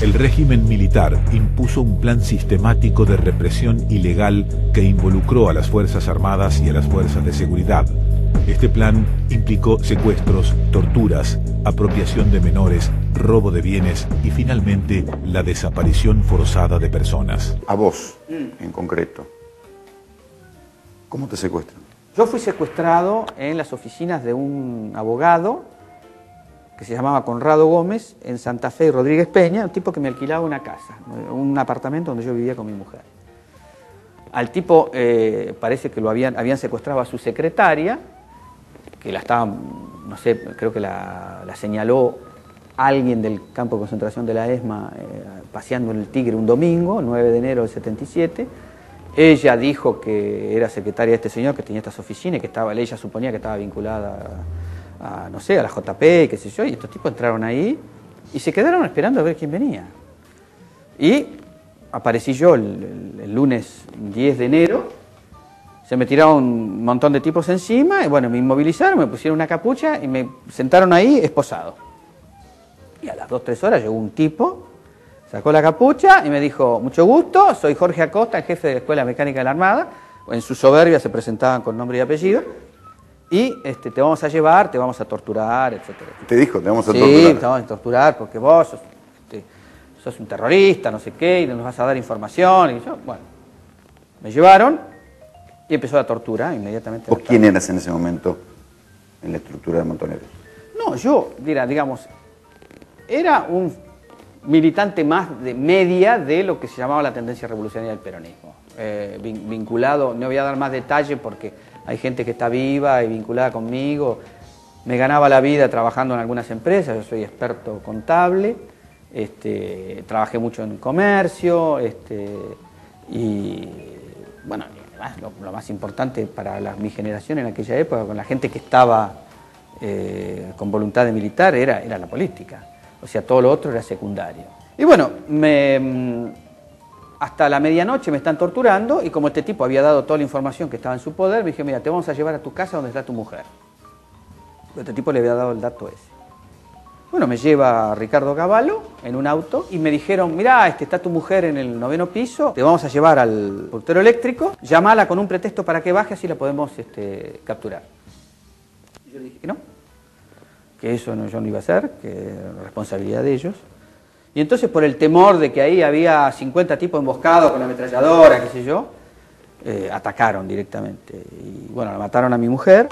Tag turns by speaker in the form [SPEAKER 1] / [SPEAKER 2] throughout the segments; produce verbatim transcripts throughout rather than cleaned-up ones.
[SPEAKER 1] El régimen militar impuso un plan sistemático de represión ilegal que involucró a las Fuerzas Armadas y a las Fuerzas de Seguridad. Este plan implicó secuestros, torturas, apropiación de menores, robo de bienes y finalmente la desaparición forzada de personas.
[SPEAKER 2] A vos, en concreto, ¿cómo te secuestran?
[SPEAKER 3] Yo fui secuestrado en las oficinas de un abogado que se llamaba Conrado Gómez, en Santa Fe y Rodríguez Peña, un tipo que me alquilaba una casa, un apartamento donde yo vivía con mi mujer. Al tipo eh, parece que lo habían, habían secuestrado a su secretaria, que la estaba, no sé, creo que la, la señaló alguien del campo de concentración de la ESMA eh, paseando en el Tigre un domingo, nueve de enero del setenta y siete. Ella dijo que era secretaria de este señor, que tenía estas oficinas, y que estaba, ella suponía que estaba vinculada a, a, no sé, a la J P, qué sé yo, y estos tipos entraron ahí y se quedaron esperando a ver quién venía. Y aparecí yo el, el, el lunes diez de enero, se me tiraron un montón de tipos encima, y bueno, me inmovilizaron, me pusieron una capucha y me sentaron ahí esposado. Y a las dos, tres horas llegó un tipo, sacó la capucha y me dijo: mucho gusto, soy Jorge Acosta, el jefe de la Escuela Mecánica de la Armada. En su soberbia se presentaban con nombre y apellido. Y este, te vamos a llevar, te vamos a torturar, etcétera.
[SPEAKER 2] ¿Te dijo, te vamos a
[SPEAKER 3] sí,
[SPEAKER 2] torturar?
[SPEAKER 3] Sí, te vamos a torturar porque vos sos, este, sos un terrorista, no sé qué, y nos vas a dar información. Y yo, bueno, me llevaron y empezó la tortura inmediatamente.
[SPEAKER 2] ¿Vos quién eras en ese momento en la estructura de Montoneros?
[SPEAKER 3] No, yo, mira, digamos, era un militante más de media de lo que se llamaba la tendencia revolucionaria del peronismo. Eh, vinculado, no voy a dar más detalle porque hay gente que está viva y vinculada conmigo. Me ganaba la vida trabajando en algunas empresas, yo soy experto contable, este, trabajé mucho en comercio, este, y bueno, lo, lo más importante para la, mi generación en aquella época, con la gente que estaba eh, con voluntad de militar, era, era la política. O sea, todo lo otro era secundario. Y bueno, me, hasta la medianoche me están torturando y como este tipo había dado toda la información que estaba en su poder, me dije: mira, te vamos a llevar a tu casa donde está tu mujer. Este tipo le había dado el dato ese. Bueno, me lleva Ricardo Cavallo en un auto y me dijeron: mirá, este, está tu mujer en el noveno piso, te vamos a llevar al portero eléctrico, llamala con un pretexto para que baje, así la podemos este, capturar. Y yo le dije que no, que eso no, yo no iba a hacer, que era responsabilidad de ellos. Y entonces, por el temor de que ahí había cincuenta tipos emboscados con la ametralladora, qué sé yo, eh, atacaron directamente. Y bueno, mataron a mi mujer.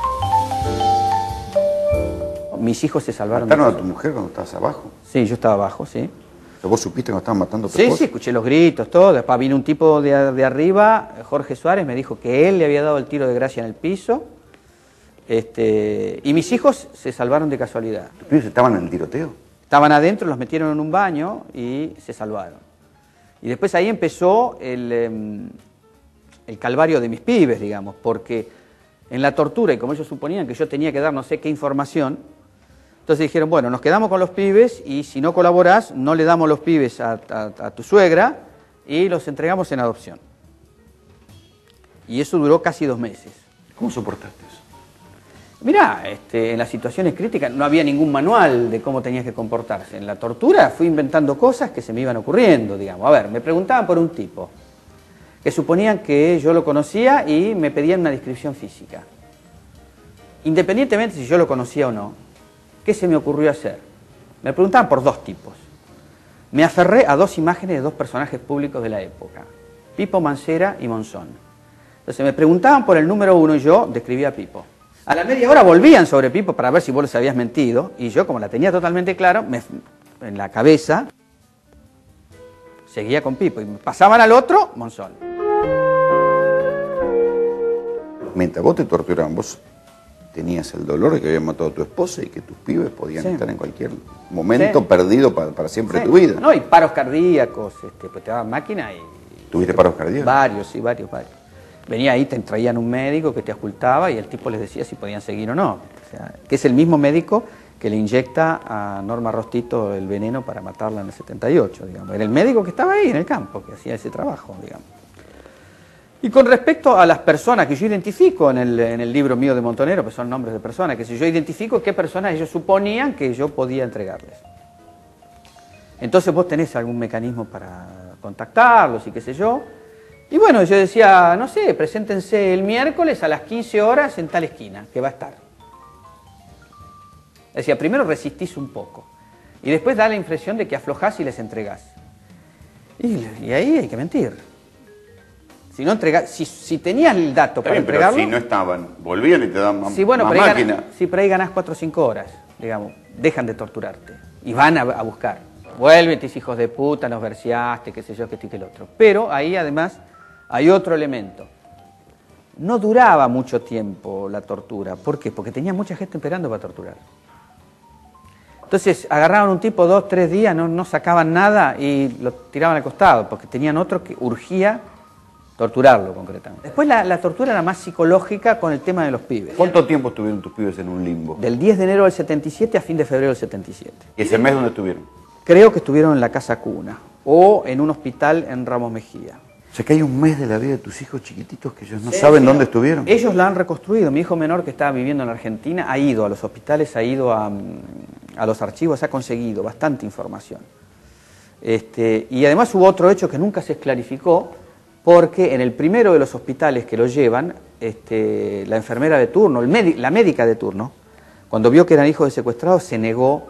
[SPEAKER 3] Mis hijos se salvaron.
[SPEAKER 2] ¿Mataron a tu mujer cuando estabas abajo?
[SPEAKER 3] Sí, yo estaba abajo, sí.
[SPEAKER 2] ¿Pero vos supiste que estaban matando a tu
[SPEAKER 3] Sí,
[SPEAKER 2] esposa?
[SPEAKER 3] sí, escuché los gritos, todo. Después vino un tipo de, de arriba, Jorge Suárez, me dijo que él le había dado el tiro de gracia en el piso. Este, y mis hijos se salvaron de casualidad.
[SPEAKER 2] ¿Tus pibes estaban en el tiroteo?
[SPEAKER 3] Estaban adentro, los metieron en un baño y se salvaron. Y después ahí empezó el, eh, el calvario de mis pibes, digamos, porque en la tortura, y como ellos suponían que yo tenía que dar no sé qué información, entonces dijeron: bueno, nos quedamos con los pibes y si no colaborás, no le damos los pibes a, a, a tu suegra y los entregamos en adopción. Y eso duró casi dos meses.
[SPEAKER 2] ¿Cómo soportaste eso?
[SPEAKER 3] Mirá, este, en las situaciones críticas no había ningún manual de cómo tenías que comportarse. En la tortura fui inventando cosas que se me iban ocurriendo, digamos. A ver, me preguntaban por un tipo, que suponían que yo lo conocía y me pedían una descripción física. Independientemente si yo lo conocía o no, ¿qué se me ocurrió hacer? Me preguntaban por dos tipos. Me aferré a dos imágenes de dos personajes públicos de la época, Pipo Mancera y Monzón. Entonces me preguntaban por el número uno y yo describía a Pipo. A la media hora volvían sobre Pipo para ver si vos les habías mentido, y yo, como la tenía totalmente claro, me, en la cabeza seguía con Pipo, y me pasaban al otro, Monzón.
[SPEAKER 2] Mientras vos te torturaban, vos tenías el dolor de que habían matado a tu esposa y que tus pibes podían sí. estar en cualquier momento sí. perdido para, para siempre sí. de tu vida.
[SPEAKER 3] No, y paros cardíacos, este, pues te daban máquina y...
[SPEAKER 2] ¿Tuviste paros cardíacos?
[SPEAKER 3] Varios, sí, varios, varios. Venía ahí, te traían un médico que te ocultaba y el tipo les decía si podían seguir o no. O sea, que es el mismo médico que le inyecta a Norma Rostito el veneno para matarla en el setenta y ocho, digamos. Era el médico que estaba ahí en el campo, que hacía ese trabajo, digamos. Y con respecto a las personas que yo identifico en el, en el libro mío de Montonero, que son nombres de personas, que si yo identifico qué personas ellos suponían que yo podía entregarles. Entonces vos tenés algún mecanismo para contactarlos y qué sé yo. Y bueno, yo decía, no sé, preséntense el miércoles a las quince horas en tal esquina, que va a estar. Decía, primero resistís un poco y después da la impresión de que aflojás y les entregás. Y, y ahí hay que mentir. Si no entregás, si, si tenías el dato
[SPEAKER 2] Está
[SPEAKER 3] para
[SPEAKER 2] bien,
[SPEAKER 3] entregarlo...
[SPEAKER 2] pero si no estaban, volvían y te dan más,
[SPEAKER 3] sí, bueno,
[SPEAKER 2] más
[SPEAKER 3] pero ahí
[SPEAKER 2] máquina.
[SPEAKER 3] ganás, sí, pero ahí ganás cuatro o cinco horas, digamos. Dejan de torturarte y van a, a buscar. Vuelven, tus hijos de puta, nos verseaste, qué sé yo, qué esto y qué el otro. Pero ahí además hay otro elemento. No duraba mucho tiempo la tortura. ¿Por qué? Porque tenía mucha gente esperando para torturar. Entonces agarraban un tipo dos, tres días, no, no sacaban nada y lo tiraban al costado, porque tenían otro que urgía torturarlo concretamente. Después la, la tortura era más psicológica con el tema de los pibes.
[SPEAKER 2] ¿Cuánto tiempo estuvieron tus pibes en un limbo?
[SPEAKER 3] Del diez de enero del setenta y siete a fin de febrero del setenta y siete.
[SPEAKER 2] ¿Y ese mes dónde estuvieron?
[SPEAKER 3] Creo que estuvieron en la Casa Cuna o en un hospital en Ramos Mejía.
[SPEAKER 2] O sea que hay un mes de la vida de tus hijos chiquititos que ellos no sí, saben sí, dónde estuvieron.
[SPEAKER 3] Ellos la han reconstruido. Mi hijo menor, que estaba viviendo en la Argentina, ha ido a los hospitales, ha ido a, a los archivos, ha conseguido bastante información. Este, y además hubo otro hecho que nunca se clarificó, porque en el primero de los hospitales que lo llevan, este, la enfermera de turno, el médic, la médica de turno, cuando vio que eran hijos de secuestrados, se negó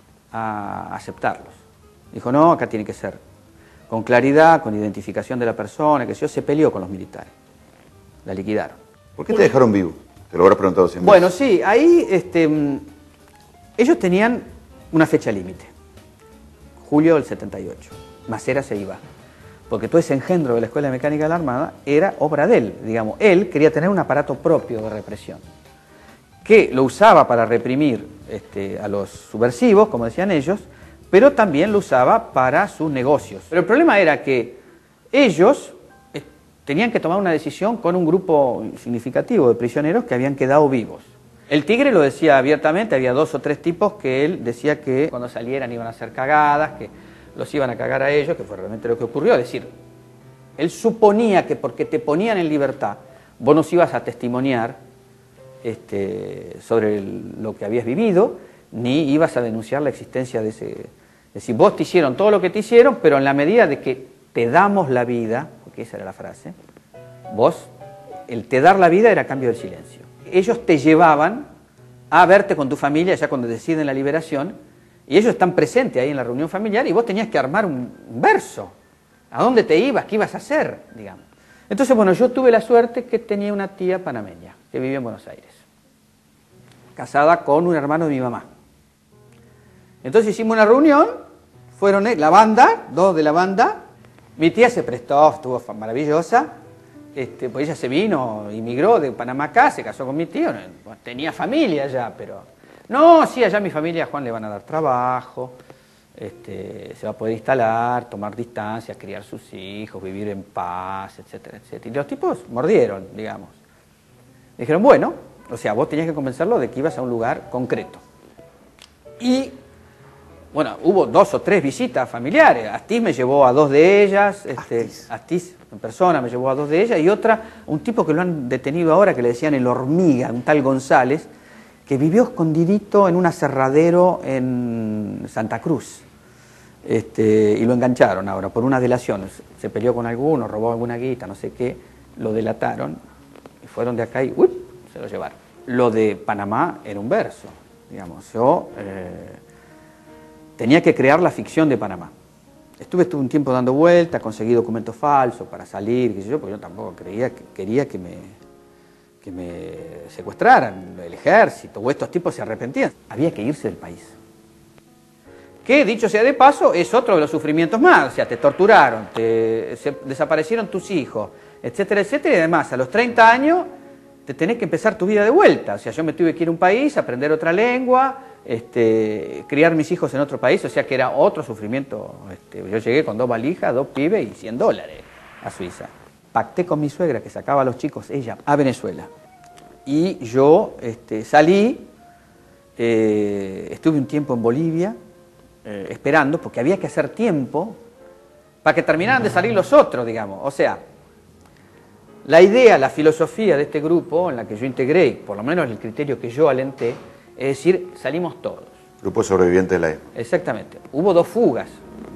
[SPEAKER 3] a aceptarlos. Dijo, no, acá tiene que ser con claridad, con identificación de la persona, que yo, se peleó con los militares. La liquidaron.
[SPEAKER 2] ¿Por qué te dejaron vivo? Te lo habrás preguntado siempre.
[SPEAKER 3] Bueno, sí, ahí este, ellos tenían una fecha límite. Julio del setenta y ocho. Macera se iba. Porque todo ese engendro de la Escuela de Mecánica de la Armada era obra de él, digamos. Él quería tener un aparato propio de represión, que lo usaba para reprimir este, a los subversivos, como decían ellos, pero también lo usaba para sus negocios. Pero el problema era que ellos eh, tenían que tomar una decisión con un grupo significativo de prisioneros que habían quedado vivos. El Tigre lo decía abiertamente, había dos o tres tipos que él decía que cuando salieran iban a hacer cagadas, que los iban a cagar a ellos, que fue realmente lo que ocurrió. Es decir, él suponía que porque te ponían en libertad, vos nos ibas a testimoniar este, sobre el, lo que habías vivido, ni ibas a denunciar la existencia de ese... Es decir, vos te hicieron todo lo que te hicieron, pero en la medida de que te damos la vida, porque esa era la frase, vos, el te dar la vida era a cambio del silencio. Ellos te llevaban a verte con tu familia ya cuando deciden la liberación, y ellos están presentes ahí en la reunión familiar, y vos tenías que armar un, un verso. ¿A dónde te ibas? ¿Qué ibas a hacer? Digamos. Entonces, bueno, yo tuve la suerte que tenía una tía panameña, que vivía en Buenos Aires, casada con un hermano de mi mamá. Entonces hicimos una reunión, fueron la banda, dos de la banda, mi tía se prestó, estuvo maravillosa, este, pues ella se vino, inmigró de Panamá acá, se casó con mi tío, tenía familia ya, pero... No, sí, allá a mi familia a Juan le van a dar trabajo, este, se va a poder instalar, tomar distancia, criar sus hijos, vivir en paz, etcétera, etcétera. Y los tipos mordieron, digamos. Dijeron, bueno, o sea, vos tenías que convencerlo de que ibas a un lugar concreto. Y... bueno, hubo dos o tres visitas familiares. Astiz me llevó a dos de ellas, este, Astiz. Astiz en persona me llevó a dos de ellas, y otra, un tipo que lo han detenido ahora, que le decían el hormiga, un tal González, que vivió escondidito en un aserradero en Santa Cruz. Este, y lo engancharon ahora por una delación. Se peleó con alguno, robó alguna guita, no sé qué, lo delataron, y fueron de acá y ¡uy! Se lo llevaron. Lo de Panamá era un verso, digamos. Yo... Eh, tenía que crear la ficción de Panamá. Estuve, estuve un tiempo dando vueltas, conseguí documentos falsos para salir, qué sé yo, porque yo tampoco creía que, quería que me, que me secuestraran el ejército, o estos tipos se arrepentían. Había que irse del país. Que, dicho sea de paso, es otro de los sufrimientos más. O sea, te torturaron, te se, desaparecieron tus hijos, etcétera, etcétera, y además a los treinta años te tenés que empezar tu vida de vuelta. O sea, yo me tuve que ir a un país, aprender otra lengua, Este, criar mis hijos en otro país, o sea que era otro sufrimiento. Este, yo llegué con dos valijas, dos pibes y cien dólares a Suiza. Pacté con mi suegra que sacaba a los chicos, ella, a Venezuela. Y yo este, salí, eh, estuve un tiempo en Bolivia, eh, esperando, porque había que hacer tiempo para que terminaran de salir los otros, digamos. O sea, la idea, la filosofía de este grupo, en la que yo integré, por lo menos el criterio que yo alenté, es decir, salimos todos.
[SPEAKER 2] Grupo sobreviviente de la E.
[SPEAKER 3] Exactamente. Hubo dos fugas.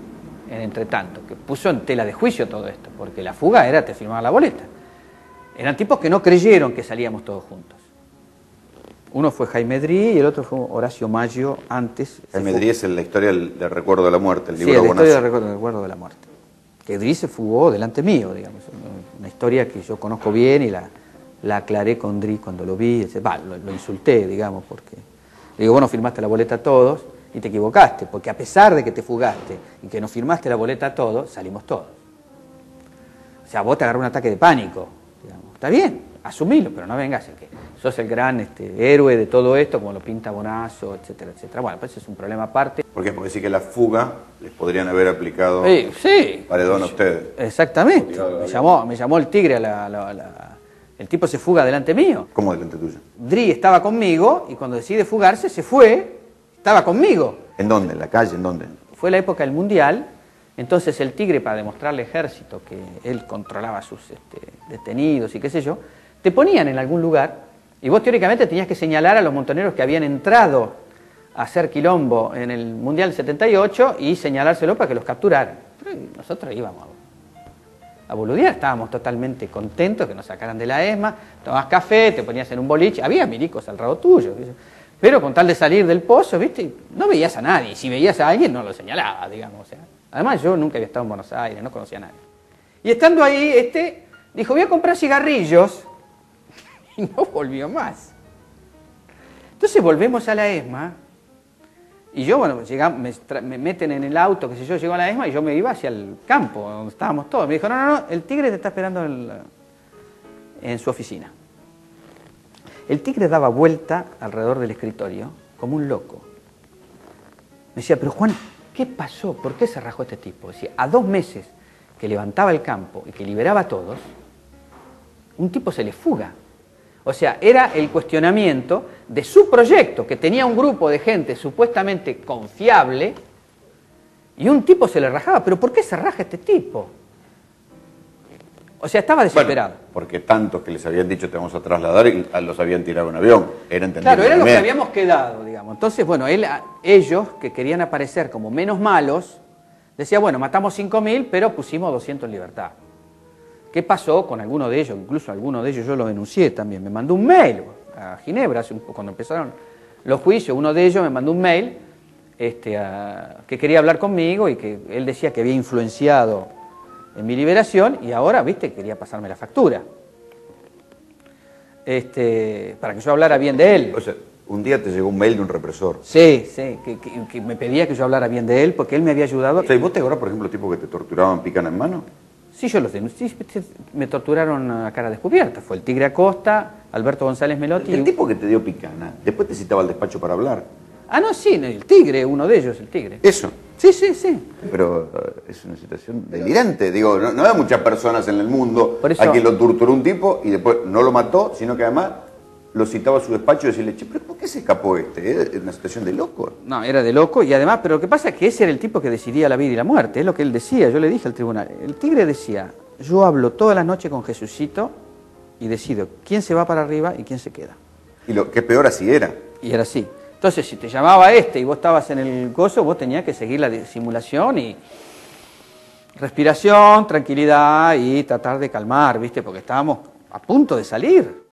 [SPEAKER 3] en entre tanto, que puso en tela de juicio todo esto, porque la fuga era te firmaba la boleta. Eran tipos que no creyeron que salíamos todos juntos. Uno fue Jaime Drí y el otro fue Horacio Maggio antes.
[SPEAKER 2] Jaime Drí es la historia del, del recuerdo de la muerte, el libro
[SPEAKER 3] sí, la
[SPEAKER 2] Bonazo.
[SPEAKER 3] historia del recuerdo, del recuerdo de la muerte. Que Drí se fugó delante mío, digamos. Una historia que yo conozco bien y la, la aclaré con Drí cuando lo vi. Va, lo, lo insulté, digamos, porque le digo, vos no firmaste la boleta a todos y te equivocaste, porque a pesar de que te fugaste y que no firmaste la boleta a todos, salimos todos. O sea, vos te agarró un ataque de pánico, digamos. Está bien, asumilo, pero no vengas en que sos el gran este, héroe de todo esto, como lo pinta Bonazo, etcétera, etcétera. Bueno, pues es un problema aparte.
[SPEAKER 2] ¿Por qué? Porque sí que la fuga les podrían haber aplicado
[SPEAKER 3] sí, sí.
[SPEAKER 2] paredón a ustedes.
[SPEAKER 3] Exactamente. Me llamó, me llamó el tigre, a la, la, la, el tipo se fuga delante mío.
[SPEAKER 2] ¿Cómo delante tuyo?
[SPEAKER 3] Drí estaba conmigo y cuando decide fugarse se fue, estaba conmigo.
[SPEAKER 2] ¿En dónde? ¿En la calle? ¿En dónde?
[SPEAKER 3] Fue la época del Mundial, entonces el tigre, para demostrarle al ejército que él controlaba a sus este, detenidos y qué sé yo, te ponían en algún lugar y vos teóricamente tenías que señalar a los montoneros que habían entrado a hacer quilombo en el Mundial setenta y ocho y señalárselo para que los capturaran. Pero nosotros íbamos a, a boludear, estábamos totalmente contentos que nos sacaran de la ESMA, tomabas café, te ponías en un boliche, había milicos al lado tuyo, pero con tal de salir del pozo, ¿viste? No veías a nadie, y si veías a alguien no lo señalaba, digamos. O sea, además yo nunca había estado en Buenos Aires, no conocía a nadie. Y estando ahí, este dijo, voy a comprar cigarrillos, y no volvió más. Entonces volvemos a la ESMA, y yo, bueno, llegamos, me, me meten en el auto, qué sé yo, llego a la ESMA, y yo me iba hacia el campo, donde estábamos todos. Me dijo, no, no, no, el tigre te está esperando en, la, en su oficina. El tigre daba vuelta alrededor del escritorio como un loco. Me decía, pero Juan, ¿qué pasó? ¿Por qué se rajó este tipo? Decía, a dos meses que levantaba el campo y que liberaba a todos, un tipo se le fuga. O sea, era el cuestionamiento de su proyecto, que tenía un grupo de gente supuestamente confiable, y un tipo se le rajaba. ¿Pero por qué se raja este tipo? O sea, estaba desesperado.
[SPEAKER 2] Bueno, porque tantos que les habían dicho te vamos a trasladar y los habían tirado en avión. Era entendible.
[SPEAKER 3] Claro, era lo que habíamos quedado, digamos. Entonces, bueno, él, ellos, que querían aparecer como menos malos, decía, bueno, matamos cinco mil, pero pusimos doscientos en libertad. ¿Qué pasó con alguno de ellos? Incluso alguno de ellos yo lo denuncié también. Me mandó un mail a Ginebra, cuando empezaron los juicios, uno de ellos me mandó un mail este, a, que quería hablar conmigo y que él decía que había influenciado en mi liberación y ahora, viste, quería pasarme la factura. Este, para que yo hablara bien de él.
[SPEAKER 2] O sea, un día te llegó un mail de un represor.
[SPEAKER 3] Sí, sí, que, que, que me pedía que yo hablara bien de él porque él me había ayudado.
[SPEAKER 2] O sea, ¿y vos te acordás, por ejemplo, tipos que te torturaban pican en mano?
[SPEAKER 3] Sí, yo los denuncié, me torturaron a cara descubierta. Fue el Tigre Acosta, Alberto González Melotti.
[SPEAKER 2] El tipo que te dio picana, después te citaba al despacho para hablar.
[SPEAKER 3] Ah, no, sí, el Tigre, uno de ellos, el Tigre.
[SPEAKER 2] ¿Eso?
[SPEAKER 3] Sí, sí, sí.
[SPEAKER 2] Pero uh, es una situación delirante. Digo, no, no hay muchas personas en el mundo
[SPEAKER 3] Por eso,
[SPEAKER 2] a quien lo torturó un tipo y después no lo mató, sino que además lo citaba a su despacho y decirle, che, ¿pero por qué se escapó este? ¿Es una situación de loco?
[SPEAKER 3] No, era de loco y además, pero lo que pasa es que ese era el tipo que decidía la vida y la muerte, es lo que él decía, yo le dije al tribunal. El Tigre decía, yo hablo todas las noches con Jesucito y decido quién se va para arriba y quién se queda.
[SPEAKER 2] Y lo que peor así era.
[SPEAKER 3] Y era así. Entonces, si te llamaba este y vos estabas en el gozo, vos tenías que seguir la simulación y respiración, tranquilidad y tratar de calmar, ¿viste? Porque estábamos a punto de salir.